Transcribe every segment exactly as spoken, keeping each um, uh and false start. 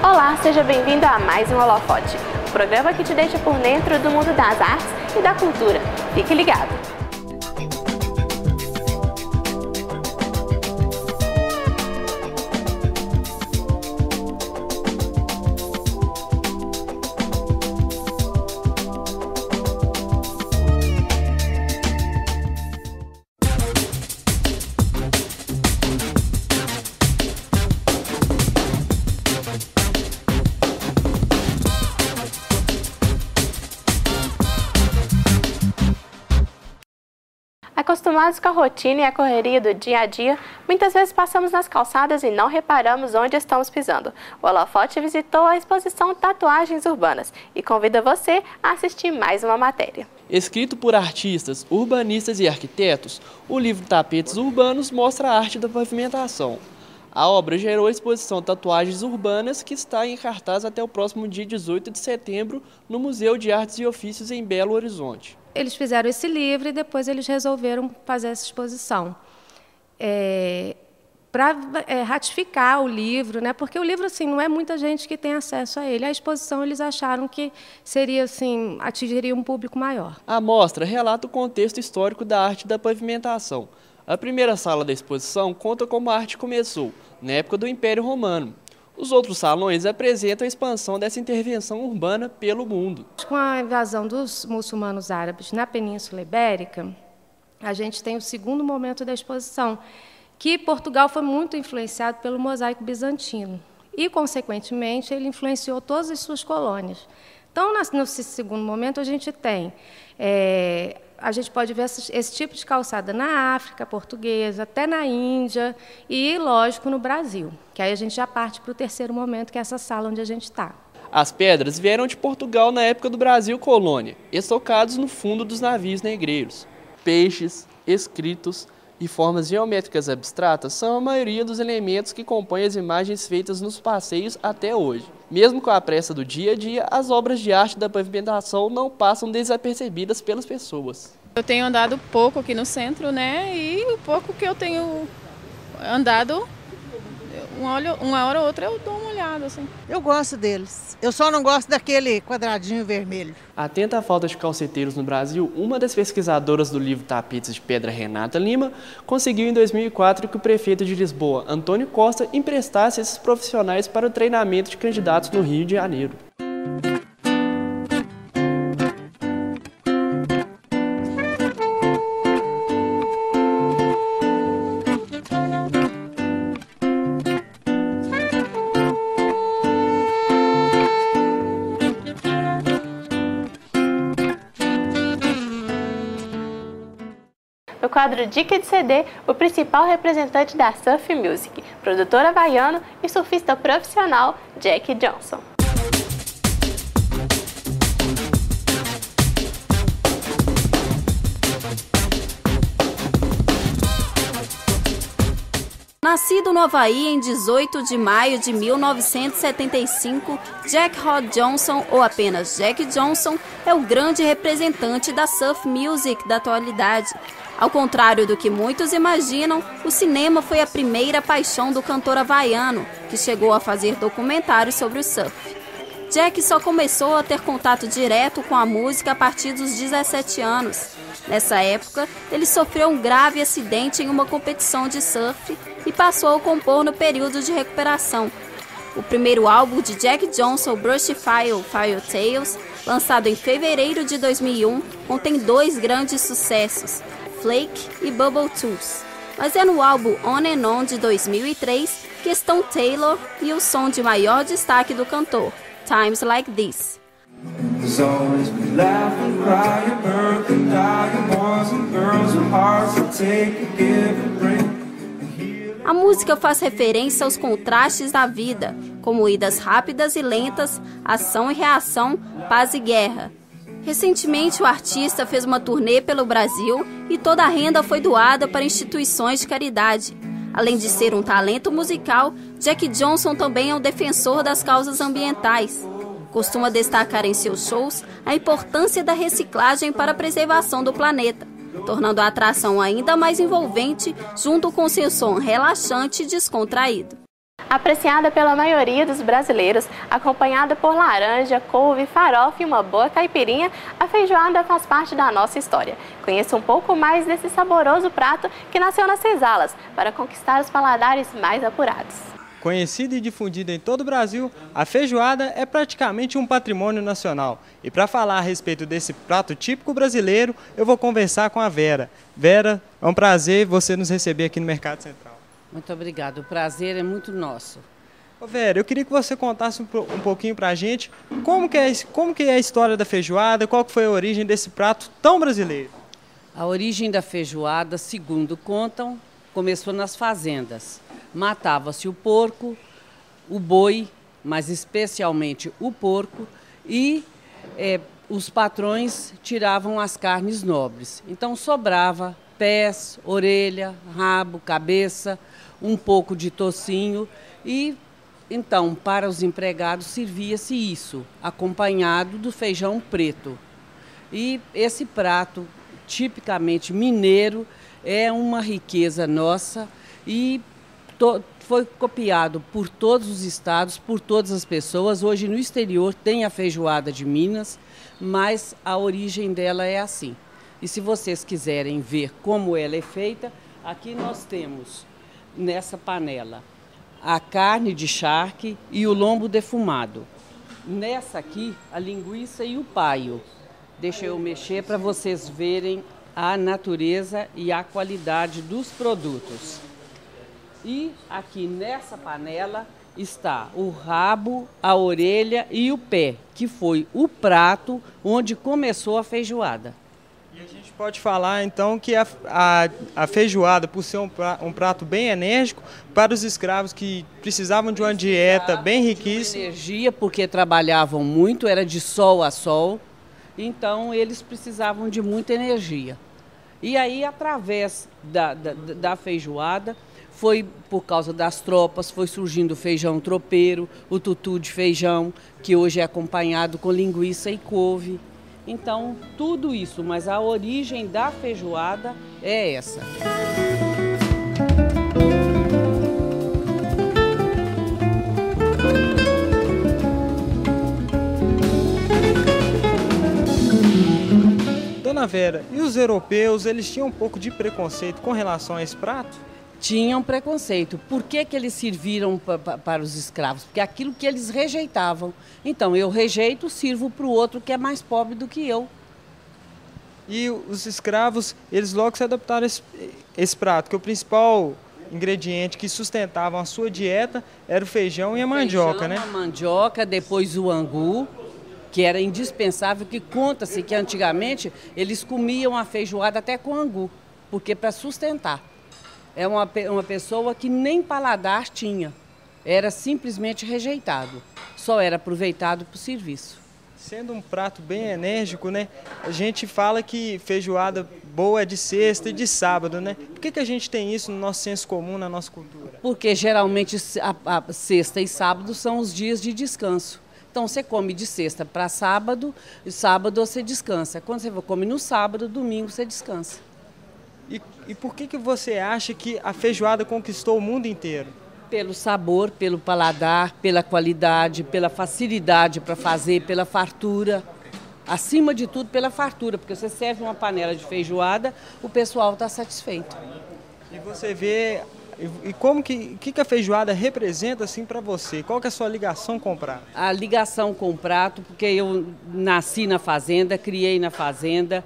Olá, seja bem-vindo a mais um Holofote, o programa que te deixa por dentro do mundo das artes e da cultura. Fique ligado! Acostumados com a rotina e a correria do dia a dia, muitas vezes passamos nas calçadas e não reparamos onde estamos pisando. O Holofote visitou a exposição Tatuagens Urbanas e convida você a assistir mais uma matéria. Escrito por artistas, urbanistas e arquitetos, o livro Tapetes Urbanos mostra a arte da pavimentação. A obra gerou a exposição Tatuagens Urbanas, que está em cartaz até o próximo dia dezoito de setembro no Museu de Artes e Ofícios em Belo Horizonte. Eles fizeram esse livro e depois eles resolveram fazer essa exposição. É, para é, ratificar o livro, né? Porque o livro assim, não é muita gente que tem acesso a ele. A exposição eles acharam que seria, assim, atingiria um público maior. A mostra relata o contexto histórico da arte da pavimentação. A primeira sala da exposição conta como a arte começou, na época do Império Romano. Os outros salões apresentam a expansão dessa intervenção urbana pelo mundo. Com a invasão dos muçulmanos árabes na Península Ibérica, a gente tem o segundo momento da exposição, que Portugal foi muito influenciado pelo mosaico bizantino e, consequentemente, ele influenciou todas as suas colônias. Então, nesse segundo momento, a gente tem... É, a gente pode ver esse, esse tipo de calçada na África portuguesa, até na Índia e, lógico, no Brasil. Que aí a gente já parte para o terceiro momento, que é essa sala onde a gente está. As pedras vieram de Portugal na época do Brasil colônia, estocados no fundo dos navios negreiros. Peixes, escritos e formas geométricas abstratas são a maioria dos elementos que compõem as imagens feitas nos passeios até hoje. Mesmo com a pressa do dia a dia, as obras de arte da pavimentação não passam desapercebidas pelas pessoas. Eu tenho andado pouco aqui no centro, né? E o pouco que eu tenho andado, uma hora, uma hora ou outra eu dou uma olhada, assim. Eu gosto deles. Eu só não gosto daquele quadradinho vermelho. Atenta à falta de calceteiros no Brasil, uma das pesquisadoras do livro Tapetes de Pedra, Renata Lima, conseguiu em dois mil e quatro que o prefeito de Lisboa, Antônio Costa, emprestasse esses profissionais para o treinamento de candidatos no Rio de Janeiro. No quadro Dica de C D, o principal representante da Surf Music, produtor havaiano e surfista profissional, Jack Johnson. Nascido no Havaí em dezoito de maio de mil novecentos e setenta e cinco, Jack Rod Johnson, ou apenas Jack Johnson, é o grande representante da surf music da atualidade. Ao contrário do que muitos imaginam, o cinema foi a primeira paixão do cantor havaiano, que chegou a fazer documentários sobre o surf. Jack só começou a ter contato direto com a música a partir dos dezessete anos. Nessa época, ele sofreu um grave acidente em uma competição de surf e passou a compor no período de recuperação. O primeiro álbum de Jack Johnson, Brush Fire Fire Tales, lançado em fevereiro de dois mil e um, contém dois grandes sucessos, Flake e Bubble Tools. Mas é no álbum On and On de dois mil e três que estão Taylor e o som de maior destaque do cantor, Times Like This. A música faz referência aos contrastes da vida, como idas rápidas e lentas, ação e reação, paz e guerra. Recentemente, o artista fez uma turnê pelo Brasil e toda a renda foi doada para instituições de caridade. Além de ser um talento musical, Jack Johnson também é um defensor das causas ambientais. Costuma destacar em seus shows a importância da reciclagem para a preservação do planeta, tornando a atração ainda mais envolvente junto com seu som relaxante e descontraído. Apreciada pela maioria dos brasileiros, acompanhada por laranja, couve, farofa e uma boa caipirinha, a feijoada faz parte da nossa história. Conheça um pouco mais desse saboroso prato que nasceu nas senzalas, para conquistar os paladares mais apurados. Conhecida e difundida em todo o Brasil, a feijoada é praticamente um patrimônio nacional. E para falar a respeito desse prato típico brasileiro, eu vou conversar com a Vera. Vera, é um prazer você nos receber aqui no Mercado Central. Muito obrigado, o prazer é muito nosso. Ô Vera, eu queria que você contasse um, um pouquinho para a gente como que, é, como que é a história da feijoada, qual que foi a origem desse prato tão brasileiro. A origem da feijoada, segundo contam, começou nas fazendas. Matava-se o porco, o boi, mas especialmente o porco, e é, os patrões tiravam as carnes nobres. Então sobrava pés, orelha, rabo, cabeça, um pouco de tocinho e então para os empregados servia-se isso, acompanhado do feijão preto. E esse prato tipicamente mineiro é uma riqueza nossa e to, foi copiado por todos os estados, por todas as pessoas. Hoje no exterior tem a feijoada de Minas, mas a origem dela é assim. E se vocês quiserem ver como ela é feita, aqui nós temos nessa panela a carne de charque e o lombo defumado. Nessa aqui, a linguiça e o paio. Deixa eu mexer para vocês verem a natureza e a qualidade dos produtos. E aqui nessa panela está o rabo, a orelha e o pé, que foi o prato onde começou a feijoada. E a gente pode falar então que a, a, a feijoada, por ser um prato, um prato bem enérgico, para os escravos que precisavam de uma dieta bem riquíssima. Energia, porque trabalhavam muito, era de sol a sol, então eles precisavam de muita energia. E aí, através da, da, da feijoada, foi por causa das tropas, foi surgindo o feijão tropeiro, o tutu de feijão, que hoje é acompanhado com linguiça e couve. Então, tudo isso, mas a origem da feijoada é essa. Dona Vera, e os europeus, eles tinham um pouco de preconceito com relação a esse prato? Tinham preconceito. Por que que eles serviram pa, pa, para os escravos? Porque aquilo que eles rejeitavam. Então, eu rejeito, sirvo para o outro que é mais pobre do que eu. E os escravos, eles logo se adaptaram a esse, esse prato, que o principal ingrediente que sustentavam a sua dieta era o feijão e a mandioca, feijão, né? A mandioca, depois o angu, que era indispensável, que conta-se que antigamente eles comiam a feijoada até com angu, porque para sustentar. É uma, uma pessoa que nem paladar tinha, era simplesmente rejeitado, só era aproveitado para o serviço. Sendo um prato bem enérgico, né? A gente fala que feijoada boa é de sexta e de sábado, né? Por que que a gente tem isso no nosso senso comum, na nossa cultura? Porque geralmente a, a sexta e sábado são os dias de descanso. Então você come de sexta para sábado, e sábado você descansa. Quando você come no sábado, domingo você descansa. E, e por que que você acha que a feijoada conquistou o mundo inteiro? Pelo sabor, pelo paladar, pela qualidade, pela facilidade para fazer, pela fartura. Acima de tudo, pela fartura, porque você serve uma panela de feijoada, o pessoal está satisfeito. E você vê... E como que, que, que a feijoada representa assim para você? Qual que é a sua ligação com o prato? A ligação com o prato, porque eu nasci na fazenda, criei na fazenda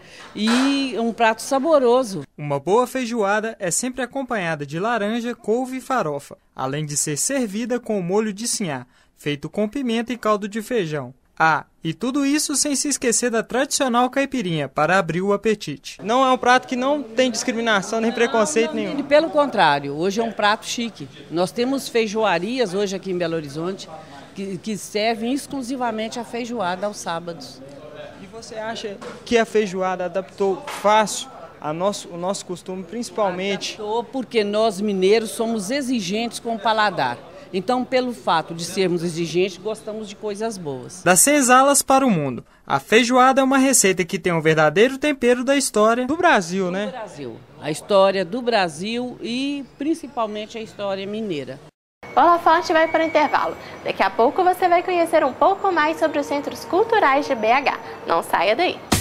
e é um prato saboroso. Uma boa feijoada é sempre acompanhada de laranja, couve e farofa, além de ser servida com o molho de sinhá, feito com pimenta e caldo de feijão. Ah, e tudo isso sem se esquecer da tradicional caipirinha, para abrir o apetite. Não é um prato que não tem discriminação nem preconceito não, não, nenhum. Pelo contrário, hoje é um prato chique. Nós temos feijoarias hoje aqui em Belo Horizonte que, que servem exclusivamente a feijoada aos sábados. E você acha que a feijoada adaptou fácil a nosso, o nosso costume, principalmente? Adaptou porque nós mineiros somos exigentes com o paladar. Então, pelo fato de sermos exigentes, gostamos de coisas boas. Das senzalas para o mundo. A feijoada é uma receita que tem um verdadeiro tempero da história do Brasil, né? Do Brasil. A história do Brasil e principalmente a história mineira. O Holofote vai para o intervalo. Daqui a pouco você vai conhecer um pouco mais sobre os centros culturais de B H. Não saia daí!